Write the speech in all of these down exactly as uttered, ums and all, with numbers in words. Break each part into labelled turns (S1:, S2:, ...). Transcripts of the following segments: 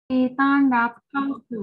S1: ยินดีต้อนรับเข้าสู่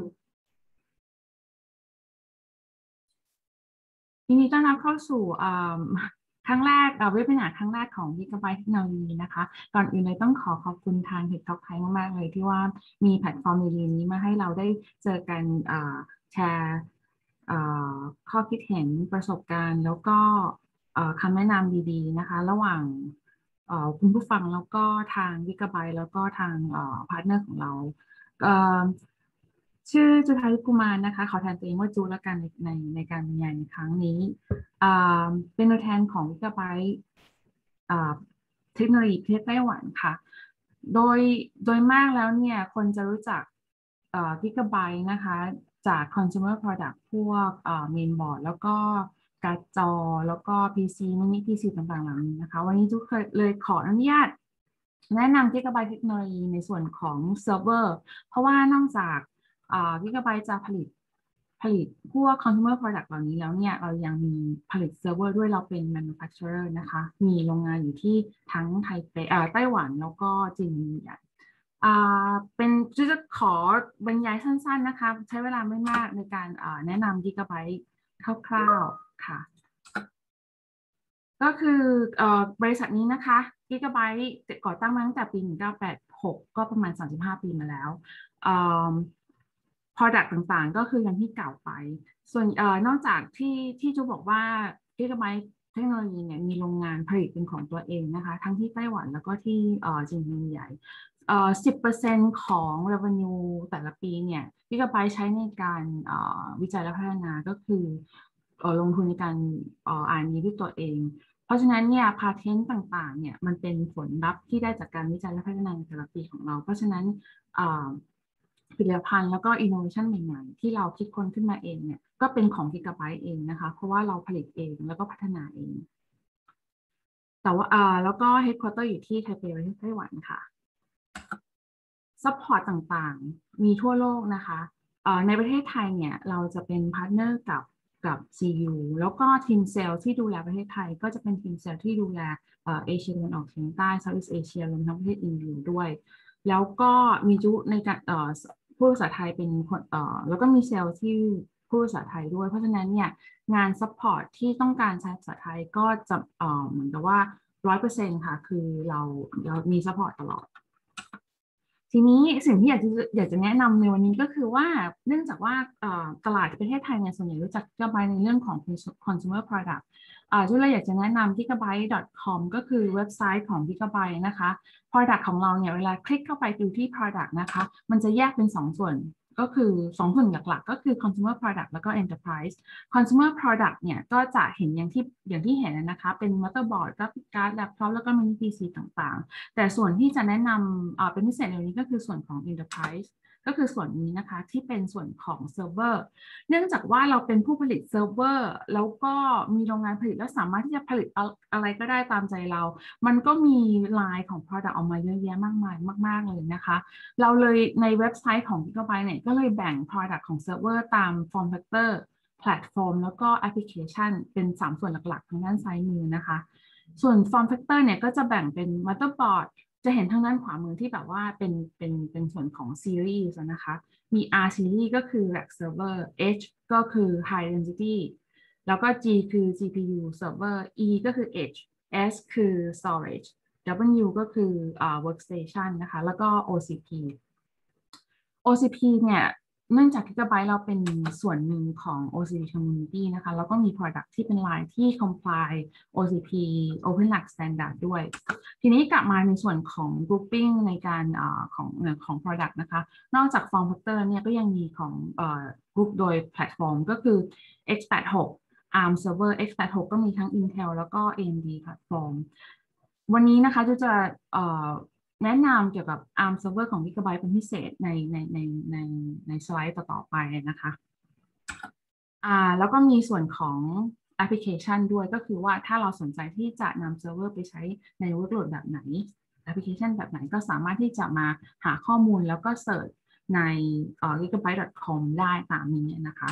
S1: ยินดีต้อนรับเข้าสู่อ่าครั้งแรกเอ่อเว็บไซต์ครั้งแรกของ Gigabyte เทคโนโลยีนะคะก่อนอื่นเลยต้องขอขอบคุณทาง TikTok ไทยมากๆเลยที่ว่ามีแพลตฟอร์มดีๆนี้มาให้เราได้เจอกันอ่าแชร์อ่าข้อคิดเห็นประสบการณ์แล้วก็เอ่อคำแนะนำดีๆนะคะระหว่างเอ่อคุณผู้ฟังแล้วก็ทาง Gigabyte แล้วก็ทางพาร์ทเนอร์ของเราเอ่อ ชื่อจุธาทิพย์กุมารนะคะขอแทนตัวเองว่าจูแล้วกันในในในการบรรยายในครั้งนี้อ่าเป็นตัวแทนของ Gigabyte อ่าเทคโนโลยีประเทศไต้หวันค่ะโดยโดยมากแล้วเนี่ยคนจะรู้จักเอ่อ Gigabyte นะคะจาก consumer product พวกเอ่อ mainboard แล้วก็การ์ดจอแล้วก็ พี ซี มินิ พี ซี ต่างๆเหล่านี้นะคะวันนี้จุเคยเลยขออนุญาตแนะนำ Gigabyte เทคโนโลยีในส่วนของเซิร์ฟเวอร์เพราะว่านอกจาก อ่า Gigabyte จะผลิตผลิตพวก consumer product เหล่านี้แล้วเนี่ยเรายังมีผลิตเซิร์ฟเวอร์ด้วยเราเป็น manufacturer นะคะมีโรงงานอยู่ที่ทั้งไทเปอ่าไต้หวันแล้วก็จีนเนี่ยอ่าเป็นจะขอบรรยายสั้นๆนะคะใช้เวลาไม่มากในการอ่าแนะนำ Gigabyte คร่าวๆค่ะ ก็คือเอ่อบริษัทนี้นะคะ Gigabyte ก่อตั้งมาตั้งแต่ปีหนึ่งเก้าแปดหกก็ประมาณสามสิบห้าปีมาแล้วเอ่อ product ต่างๆก็คืออย่างที่กล่าวไปส่วนเอ่อนอกจากที่ที่จูบอกว่า Gigabyte เทคโนโลยีเนี่ยมีโรงงานผลิตเป็นของตัวเองนะคะทั้งที่ไต้หวันแล้วก็ที่เอ่อจีนแผ่นใหญ่เอ่อสิบเปอร์เซ็นต์ของ revenue แต่ละปีเนี่ย Gigabyte ใช้ในการเอ่อวิจัยและพัฒนาก็คือเอ่อลงทุนในการเอ่ออ่านนี้ด้วยตัวเอง เพราะฉะนั้นเนี่ยพาเทนต์ต่างๆเนี่ยมันเป็นผลลัพธ์ที่ได้จากการวิจัยและพัฒนาในแต่ละปีของเรา เพราะฉะนั้นผลิตภัณฑ์แล้วก็อินโนเวชันใหม่ๆที่เราคิดค้นขึ้นมาเองเนี่ยก็เป็นของ Gigabyte เองนะคะเพราะว่าเราผลิตเองแล้วก็พัฒนาเองแต่ว่าอ่าแล้วก็เฮดค q u เตอร์อยู่ที่ไทเปประเทศไต้หวันค่ะซัพพอร์ตต่างๆมีทั่วโลกนะคะเอ่อในประเทศไทยเนี่ยเราจะเป็นพาร์ทเนอร์กับกับ ซี ยู แล้วก็ทีมเซลล์ที่ดูแลประเทศไทยก็จะเป็นทีมเซลล์ที่ดูแลเอ่อเอเชียตะวันออกเฉียงใต้เซาท์อีสเอเชียรวมทั้งประเทศอินเดียด้วยแล้วก็มีจุในการเอ่อผู้ภาษาไทยเป็นคนเอ่อแล้วก็มีเซลล์ที่ผู้ภาษาไทยด้วยเพราะฉะนั้นเนี่ยงานซัพพอร์ตที่ต้องการใช้ภาษาไทยก็จะเอ่อเหมือนกับว่าร้อยเปอร์เซ็นต์ค่ะคือเราเรามีซัพพอร์ตตลอด ทีนี้สิ่งที่อยากจะอยากจะแนะนำในวันนี้ก็คือว่าเนื่องจากว่าตลาดประเทศไทยเนี่ยส่วนใหญ่รู้จัก Gigabyte ในเรื่องของ consumer product อ่าจุเลยอยากจะแนะนำ gigabyte ดอท คอม ก็คือเว็บไซต์ของ Gigabyte นะคะ product ของเราเนี่ยเวลาคลิกเข้าไปดูที่ product นะคะมันจะแยกเป็นสองส่วนก็คือสองส่วนหลักๆก็คือ consumer product แล้วก็ enterprise consumer product เนี่ยก็จะเห็นอย่างที่อย่างที่เห็นนะคะเป็น motherboard กราฟิกการ์ดแล็ปท็อปแล้วก็ mini พี ซี ต่างๆ แต่ส่วนที่จะแนะนำเป็นพิเศษในวันนี้ก็คือส่วนของ Enterprise ก็คือส่วนนี้นะคะที่เป็นส่วนของเซิร์ฟเวอร์เนื่องจากว่าเราเป็นผู้ผลิตเซิร์ฟเวอร์แล้วก็มีโรงงานผลิตแล้วสามารถที่จะผลิตอะไรก็ได้ตามใจเรา มันก็มีลายของ Product ออกมาเยอะแยะมากมายมากๆเลยนะคะเราเลยในเว็บไซต์ของ Gigabyte เนี่ยก็เลยแบ่ง Product ของเซิร์ฟเวอร์ตาม Form Factor แพลตฟอร์มแล้วก็แอปพลิเคชันเป็นสามส่วนหลักๆทางด้านซ้ายมือนะคะ ส่วน Form Factor เนี่ยก็จะแบ่งเป็น Motherboard จะเห็นทางด้านขวามือที่แบบว่าเป็นเป็นเป็นส่วนของ Series นะคะ มี R Series ก็คือ Rack Server H ก็คือ High Density แล้วก็ G คือ จี พี ยู Server E ก็คือ Edge S คือ Storage W ก็คืออ่า Workstation นะคะ แล้วก็ โอ ซี พี โอ ซี พี เนี่ยเนื่องจาก Gigabyte เราเป็นส่วนหนึ่งของ โอ ซี พี Community นะคะแล้วก็มี Product ที่เป็น Line ที่ comply โอ ซี พี OpenLux Standard ด้วยทีนี้กลับมาในส่วนของ grouping ในการอของของ Product นะคะนอกจาก Form Factor เนี่ยก็ยังมีของเอ่อ Group โดยแพลตฟอร์มก็คือ เอ็กซ์ แปดสิบหก อาร์ม Server เอ็กซ์ แปดสิบหก กก็มีทั้ง Intel แล้วก็ เอ เอ็ม ดี แพลตฟอร์มวันนี้นะคะจะจะเอ่อ แนะนำเกี่ยวกับ อาร์ม Server ของ Gigabyte เป็นพิเศษในในในในในสไลด์ต่อๆไปนะคะอ่าแล้วก็มีส่วนของแอปพลิเคชันด้วยก็คือว่าถ้าเราสนใจที่จะนำเซิร์ฟเวอร์ไปใช้ใน workload แบบไหนแอปพลิเคชันแบบไหนก็สามารถที่จะมาหาข้อมูลแล้วก็เสิร์ชใน gigabyte ดอท คอม ได้ตามนี้นะคะ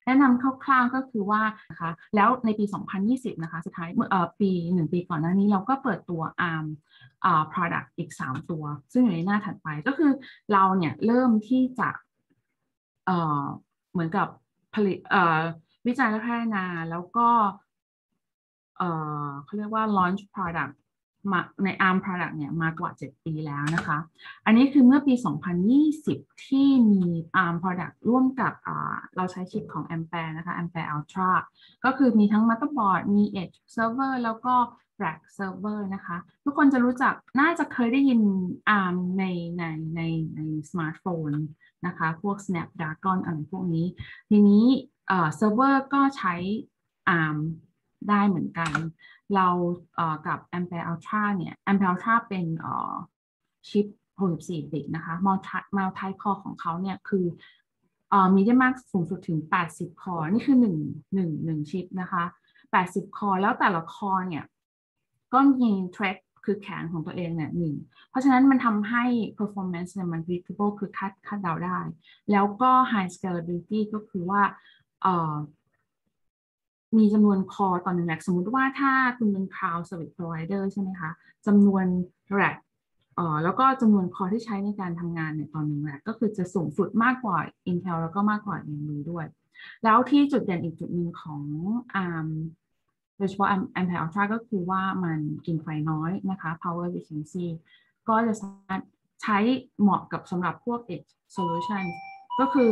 S1: แนะนำคร่าวๆก็คือว่านะคะแล้วในปี สองพันยี่สิบ นะคะสุดท้ายเมื่อเอ่อปีหนึ่งปีก่อนหน้านี้เราก็เปิดตัว อาร์ม อ่า product อีกสามตัวซึ่งอยู่ในหน้าถัดไปก็คือเราเนี่ยเริ่มที่จะเอ่อเหมือนกับผลิตเอ่อวิจัยและพัฒนาแล้วก็เอ่อเขาเรียกว่า launch product มาใน อาร์ม product เนี่ยมากว่าเจ็ดปีแล้วนะคะอันนี้คือเมื่อปี สองพันยี่สิบ ที่มี อาร์ม product ร่วมกับเราใช้ชิปของ Ampere นะคะ Ampere Ultra ก็คือมีทั้ง motherboard มี edge server แล้วก็ rack server นะคะทุกคนจะรู้จักน่าจะเคยได้ยิน อาร์ม ในในในในสมาร์ทโฟนนะคะพวก Snapdragon อะไรพวกนี้ทีนี้เอ่อ server ก็ใช้ อาร์ม ได้เหมือนกันเราเอ่อกับ Ampere Ultra เนี่ย Ampere Ultra เป็นเอ่อชิปหกสิบสี่บิตนะคะ multi multi core ของเขาเนี่ยคือเอ่อมีได้มากสูงสุดถึงแปดสิบคอร์นี่คือ1 1 1ชิปนะคะแปดสิบคอร์แล้วแต่ละคอร์เนี่ยก็มี thread คือแขนของตัวเองเนี่ยหนึ่งเพราะฉะนั้นมันทำให้ performance เนี่ยมัน predictable คือคาดคาดเดาได้แล้วก็ high scalability ก็คือว่าเอ่อมีจำนวนคอต่อหนึ่งแร็กสมมุติว่าถ้าคุณเป็น cloud service provider ใช่ไหมคะจำนวนแร็กเอ่อแล้วก็จำนวนคอที่ใช้ในการทำงานเนี่ยต่อหนึ่งแร็กก็คือจะสูงสุดมากกว่า Intel แล้วก็มากกว่า เอ็ม ดี ด้วยแล้วที่จุดเด่นอีกจุดหนึ่งของ อาร์ม โดยเฉพาะ Ampere Ultra ก็คือว่ามันกินไฟน้อยนะคะ power efficiency ก็จะสามารถใช้เหมาะกับสำหรับพวก edge solution ก็คือ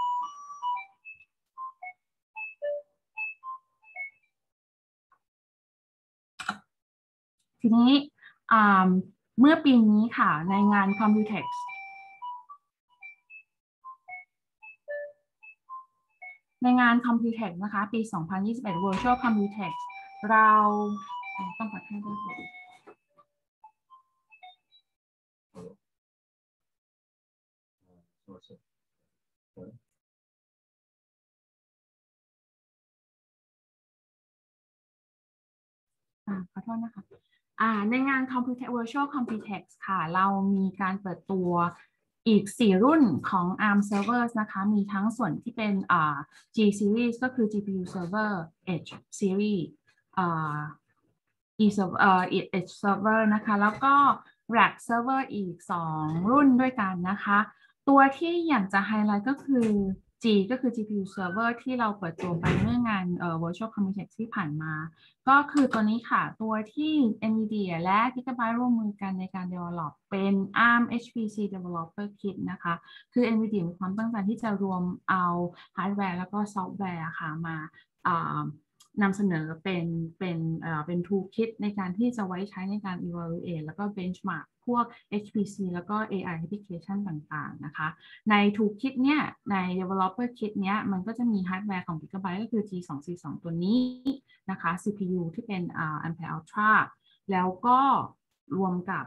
S1: ทีนี้เมื่อปีนี้ค่ะในงาน Computex ในงาน Computex นะคะปี สองพันยี่สิบเอ็ด Virtual Computex เราต้องขอโทษด้วยขอโทษนะคะในงาน Computex Virtual Computex ค่ะเรามีการเปิดตัวอีกสี่รุ่นของ อาร์ม Servers นะคะมีทั้งส่วนที่เป็น G Series ก็คือ จี พี ยู Server Edge Series e server เอ่อ edge server นะคะแล้วก็ rack server อีกสองรุ่นด้วยกันนะคะตัวที่อยากจะไฮไลท์ก็คือ G ก็คือ จี พี ยู server ที่เราเปิดตัวไปเมื่องานเอ่อ virtual computex ที่ผ่านมาก็คือตัวนี้ค่ะตัวที่ NVIDIA และ Gigabyte ร่วมมือกันในการ develop เป็น อาร์ม เอช พี ซี Developer Kit นะคะคือ NVIDIA มีความตั้งใจที่จะรวมเอาฮาร์ดแวร์แล้วก็ซอฟต์แวร์ค่ะมานำเสนอเป็นเป็นเอ่อเป็น toolkit ในการที่จะไว้ใช้ในการ evaluate แล้วก็ benchmark พวก เอช พี ซี แล้วก็ เอ ไอ application ต่างๆนะคะใน toolkit เนี่ยใน developer kit เนี้ยมันก็จะมีฮาร์ดแวร์ของ Gigabyte ก็คือ จี สอง สี่ สอง ตัวนี้นะคะ ซี พี ยู ที่เป็น Ampere Ultra แล้วก็รวมกับ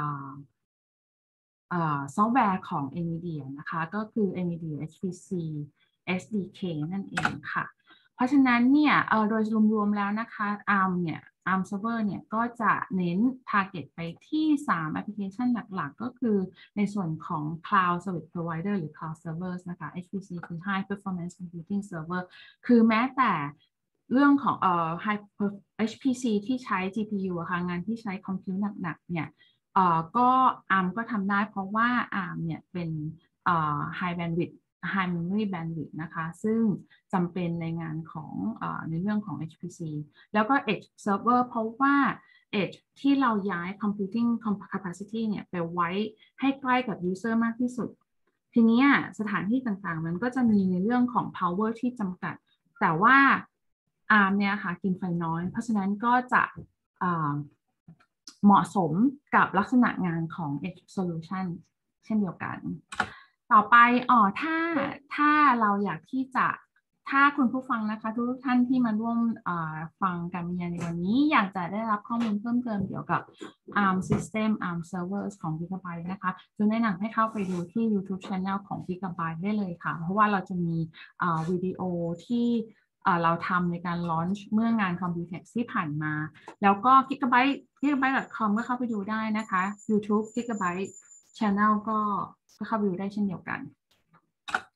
S1: ซอฟต์แวร์ของ NVIDIA นะคะก็คือ NVIDIA เอช พี ซี เอส ดี เค นั่นเองค่ะเพราะฉะนั้นเนี่ยโดยรวมๆแล้วนะคะ อาร์ม เนี่ย อาร์ม Server เนี่ยก็จะเน้น target ไปที่สามแอปพลิเคชันหลักๆก็คือในส่วนของ Cloud Service Provider หรือ Cloud Servers นะคะ เอช พี ซี คือ High Performance Computing Server คือแม้แต่เรื่องของเอ่อ High เอช พี ซี ที่ใช้ จี พี ยู อะค่ะงานที่ใช้คอมพิวต์หนักๆเนี่ยเอ่อก็ อาร์ม ก็ทำได้เพราะว่า อาร์ม เนี่ยเป็นเอ่อ high bandwidth high memory bandwidth นะคะซึ่งจำเป็นในงานของเอ่อในเรื่องของ เอช พี ซี แล้วก็ edge server เพราะว่า edge ที่เราย้าย computing capacity เนี่ยไปไว้ให้ใกล้กับ user มากที่สุดทีนี้สถานที่ต่างๆมันก็จะมีในเรื่องของ power ที่จำกัดแต่ว่า อาร์ม เนี่ยค่ะกินไฟน้อยเพราะฉะนั้นก็จะเหมาะสมกับลักษณะงานของ Edge Solution เช่นเดียวกันต่อไปอ๋อถ้าถ้าเราอยากที่จะถ้าคุณผู้ฟังนะคะทุกท่านที่มาร่วมฟังการบรรยายในวันนี้อยากจะได้รับข้อมูลเพิ่มเติมเกี่ยวกับ อาร์ม System อาร์ม Servers ของ Gigabyte นะคะจึงแนะนำให้เข้าไปดูที่ YouTube Channel ของ Gigabyte ได้เลยค่ะเพราะว่าเราจะมีวิดีโอที่เราทำในการลอนช์เมื่องาน Computex ที่ผ่านมาแล้วก็ Gigabyte gigabyte ดอท คอม ก็เข้าไปดูได้นะคะ YouTube Gigabyte Channel ก็ก็เข้าไปดูได้เช่นเดียวกัน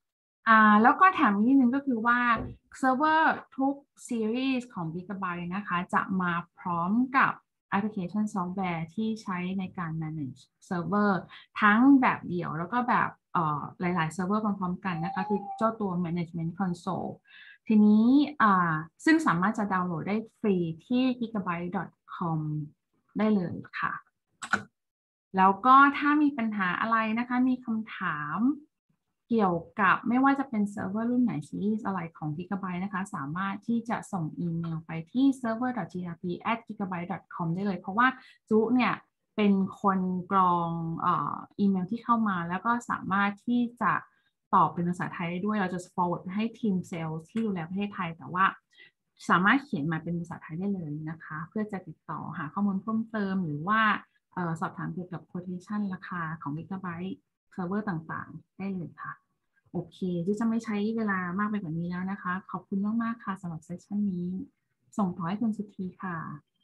S1: อ่าแล้วก็แถมนิดนึงก็คือว่าเซิร์ฟเวอร์ทุกซีรีส์ของ Gigabyte นะคะจะมาพร้อมกับแอปพลิเคชันซอฟต์แวร์ที่ใช้ในการ manage เซิร์ฟเวอร์ทั้งแบบเดี่ยวแล้วก็แบบเอ่อหลายๆเซิร์ฟเวอร์พร้อมๆกันนะคะคือเจ้าตัว management console ทีนี้อ่าซึ่งสามารถจะดาวน์โหลดได้ฟรีที่ gigabyte ดอท คอม ได้เลยค่ะ แล้วก็ถ้ามีปัญหาอะไรนะคะมีคำถามเกี่ยวกับไม่ว่าจะเป็นเซิร์ฟเวอร์รุ่นไหนซีรีส์อะไรของ Gigabyte นะคะสามารถที่จะส่งอีเมลไปที่ server ดอท จี อาร์ พี แอท gigabyte ดอท คอม ได้เลยเพราะว่าจุเนี่ยเป็นคนกรองเอ่ออีเมลที่เข้ามาแล้วก็สามารถที่จะตอบเป็นภาษาไทยได้ด้วยเราจะ forward ให้ทีมเซลล์ที่ดูแลประเทศไทยแต่ว่าสามารถเขียนมาเป็นภาษาไทยได้เลยนะคะเพื่อจะติดต่อหาข้อมูลเพิ่มเติมหรือว่า เอ่อสอบถามเกี่ยวกับ quotation ราคาของ Gigabyte เซิร์ฟเวอร์ต่างๆได้เลยค่ะโอเคที่จะไม่ใช้เวลามากไปกว่านี้แล้วนะคะขอบคุณมากๆค่ะสำหรับเซสชันนี้ส่งต่อให้คุณสุธีค่ะ